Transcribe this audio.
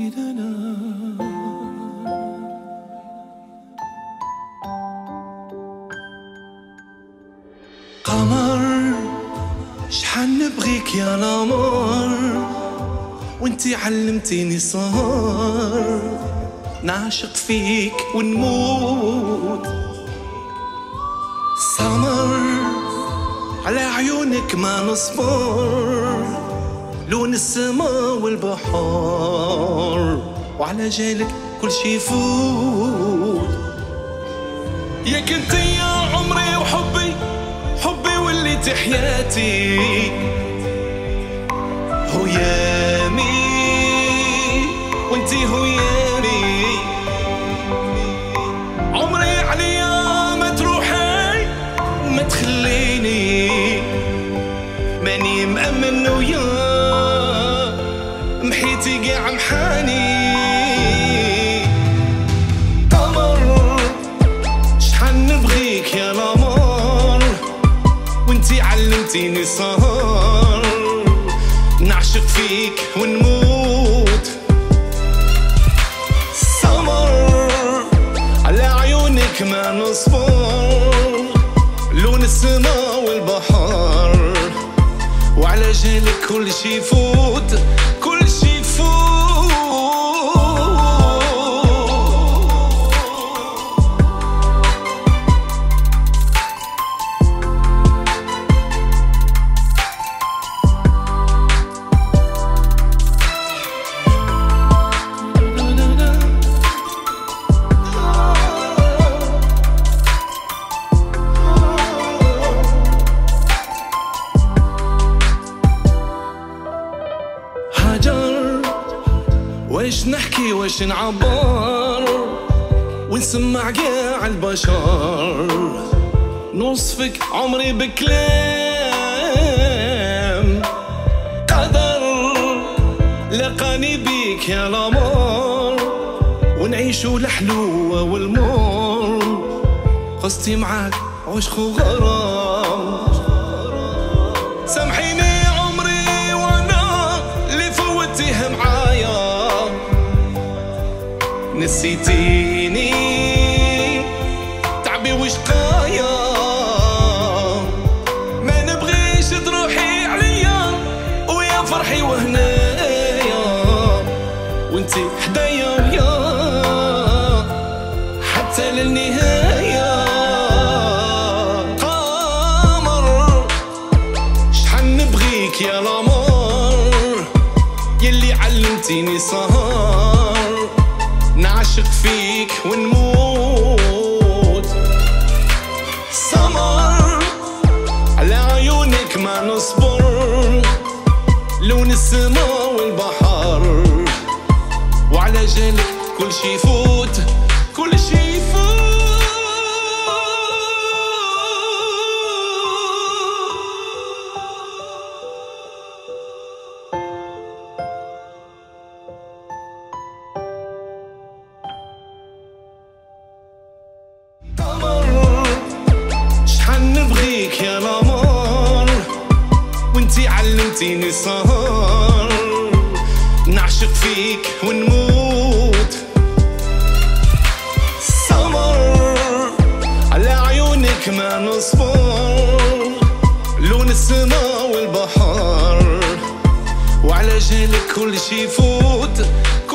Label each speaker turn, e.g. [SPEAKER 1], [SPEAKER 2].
[SPEAKER 1] قمر شحال نبغيك يا القمر، وانتي علمتيني صار نعشق فيك ونموت. سمر على عيونك ما نصبر، لون السما والبحر، وعلى جالك كل شي يفوت. يا كنتي يا عمري وحبي، حبي وليتي حياتي، هيامي وانتي هيامي. عمري عليا ما تروحي ما تخليني، ماني مأمن ويا محيتي قاع محاني. قمر شحال نبغيك يا القمر، وانتي علمتيني سهر نعشق فيك ونموت. سمر على عيونك ما نصبر، لون السما والبحر، وعلى جالك كل شي يفوت، كل شي يفوت. واش نحكي واش نعبر ونسمع قاع البشر، نوصفك عمري بكلام. قدر لقاني بيك يا القمر، ونعيشو الحلوة والمر، قصتي معاك عشق وغرام. سامحيني عمري وانا اللي فوتيه معايا، نسيتيني تعبي وشقايا. ما نبغيش تروحي عليا ويا فرحي وهنايا، وانتي حدايا ويا حتى للنهاية. قمر شحال نبغيك يا القمر، يلي علمتيني سهر نعشق فيك ونموت. سمر على عيونك ما نصبر، لون السما والبحر، وعلى جالك كل شي يفوت، كل شي يفوت. نبغيك يا القمر، وانتي علمتيني سهر نعشق فيك ونموت. سمر على عيونك ما نصبر، لون السما والبحر، وعلى جالك كل شي يفوت.